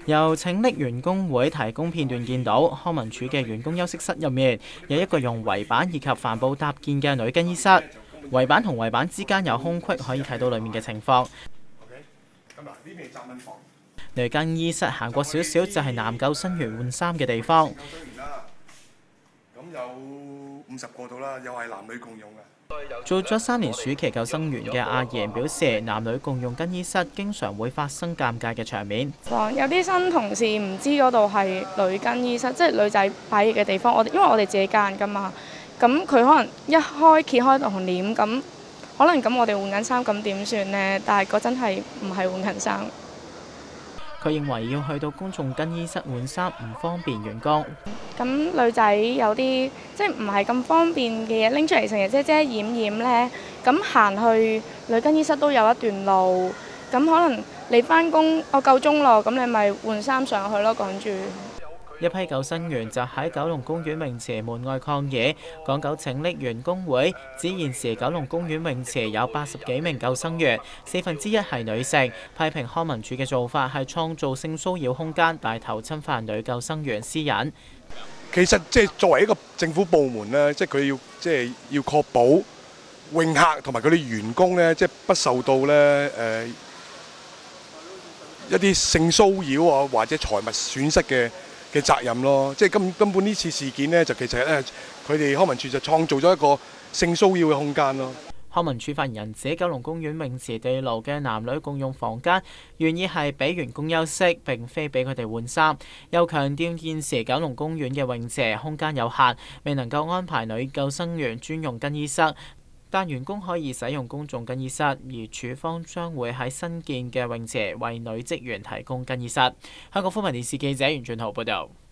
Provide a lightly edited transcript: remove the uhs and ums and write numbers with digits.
由拯溺員工會提供片段見到，康文署嘅員工休息室入面有一個用圍板以及帆布搭建嘅女更衣室，圍板同圍板之間有空隙，可以睇到裡面嘅情況。女更衣室行過少少就係男救生員換衫嘅地方。 咁有50個到啦，又係男女共用嘅。 做咗3年暑期救生員嘅阿賢表示，男女共用更衣室經常會發生尷尬嘅場面。 有啲新同事唔知嗰度係女更衣室，即係女仔擺嘢嘅地方。因為我哋自己間㗎嘛，咁佢可能揭開道簾，咁可能咁我哋換緊衫，咁點算呢？但係嗰陣係唔係換緊衫？ 佢認為要去到公眾更衣室換衫唔方便員工。 咁女仔有啲即係唔係咁方便嘅嘢拎出嚟，成日遮遮掩掩呢。咁行去女更衣室都有一段路，咁可能你返工我夠鐘咯，咁你咪換衫上去咯，趕住。 一批救生員就喺九龍公園泳池門外抗議，港九拯溺員工會指現時九龍公園泳池有80幾名救生員，1/4係女性，批評康文署嘅做法係創造性騷擾空間，帶頭侵犯女救生員私隱。 其實即係作為一個政府部門咧，即係佢要確保泳客同埋佢哋員工咧，即係不受到咧一啲性騷擾啊或者財物損失嘅責任咯。即係根本呢次事件呢，就其實咧佢哋康文署就創造咗一個性騷擾嘅空間咯。 康文署發言人指，九龍公園泳池地牢嘅男女共用房間，原意係俾員工休息，並非俾佢哋換衫。又強調現時九龍公園嘅泳池空間有限，未能夠安排女救生員專用更衣室，但員工可以使用公眾更衣室，而署方將會喺新建嘅泳池為女職員提供更衣室。香港寬頻電視記者袁俊豪報道。